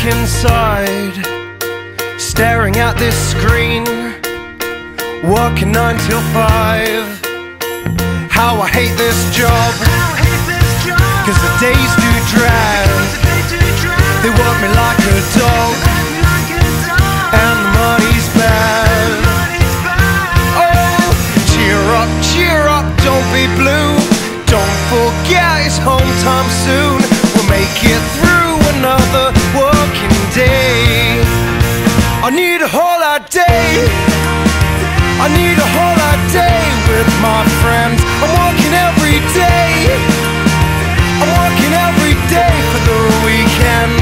inside, staring at this screen, working 9 till 5. How I hate this job, cause the days do drag. They work me like a dog, and the money's bad. Oh, cheer up, don't be blue. Don't forget it's home time soon. We'll make it through another working day. I need a holiday, I need a holiday with my friends. I'm working every day, I'm working every day for the weekend.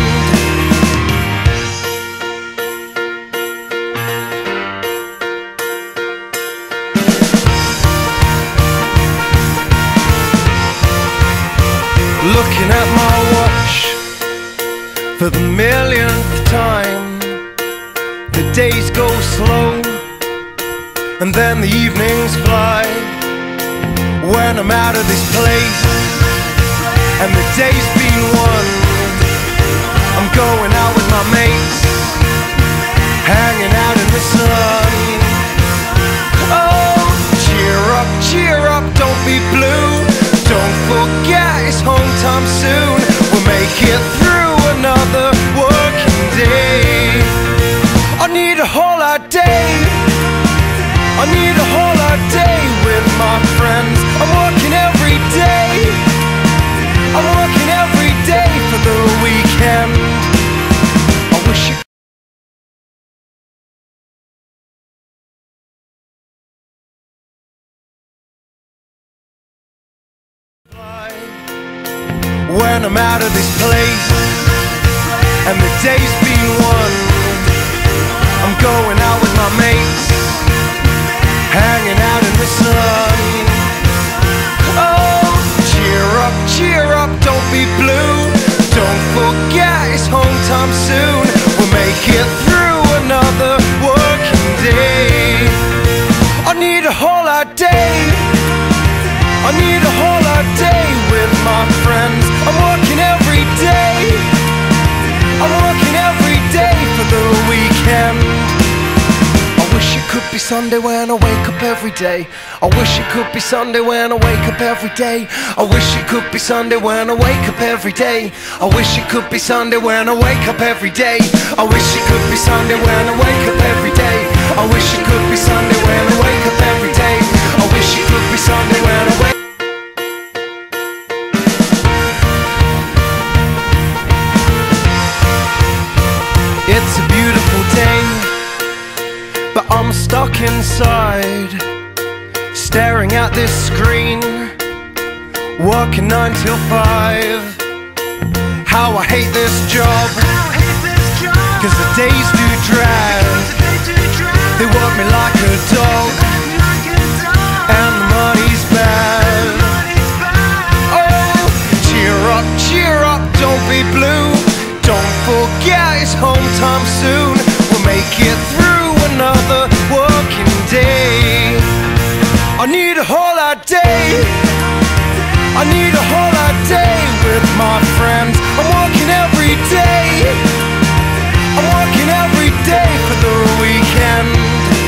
Looking at my watch for the millionth time. The days go slow and then the evenings fly. When I'm out of this place and the day's been won, I'm going out with my mates, hanging out in the sun. Oh, cheer up, don't be blue. Don't forget it's home time soon. We'll make it through another working day. I need a holiday, I need a holiday with my friends. I'm working every day, I'm working every day for the weekend. I wish you when I'm out of this place and the day's been won, I'm going out with my mates, hanging out in the sun. Oh, cheer up, don't be blue. Don't forget it's home time soon. We'll make it through another working day. I need a holiday, I need a holiday with my friends. I'm working every day, I'm working every day for the weekend. I wish it could be Sunday when I wake up every day. I wish it could be Sunday when I wake up every day. I wish it could be Sunday when I wake up every day. I wish it could be Sunday when I wake up every day. I wish it could be Sunday when I wake up every day. I wish it could be Sunday when I wake up every day. I wish it could be Sunday when I wake up. It's a beautiful day, but I'm stuck inside, staring at this screen, working 9 till 5. How I hate this job, cause the days do drag. They work me like a dog, and the money's bad. Oh, cheer up, don't be blue. Don't forget it's home time soon. We'll make it through another working day. I need a holiday, I need a holiday with my friends. I'm working every day, I'm working every day for the weekend.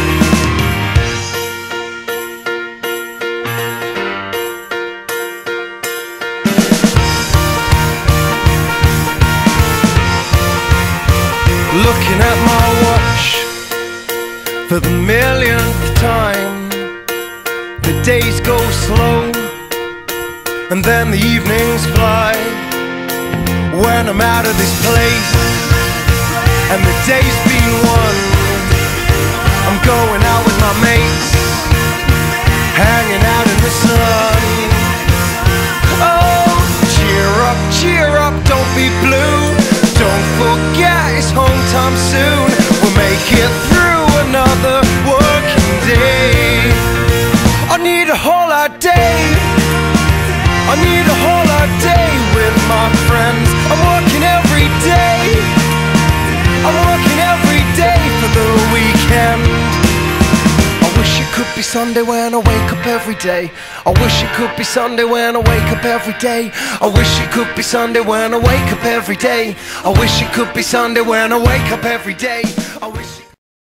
Looking at my watch for the millionth time. The days go slow and then the evenings fly. When I'm out of this place and the day's been won, I'm going out with my mates, hanging out in the sun. Oh, cheer up, don't be blue. Don't forget it's home time soon. We'll make it through another working day. I need a holiday, I need a holiday with my friends. I'm working every day, I'm working every day for the weekend. I wish it could be Sunday when I wake up every day. I wish it could be Sunday when I wake up every day. I wish it could be Sunday when I wake up every day. I wish it could be Sunday when I wake up every day. I wish